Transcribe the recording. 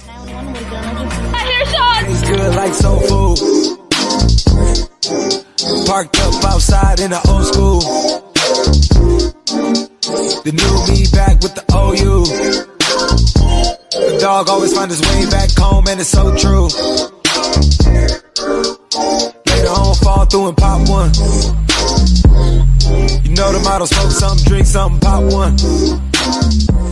I hear shots! Tastes good like soul food. Parked up outside in the old school. The new me back with the OU. The dog always find his way back home, and it's so true. Later on, fall through and pop one. You know the motto, smoke something, drink something, pop one.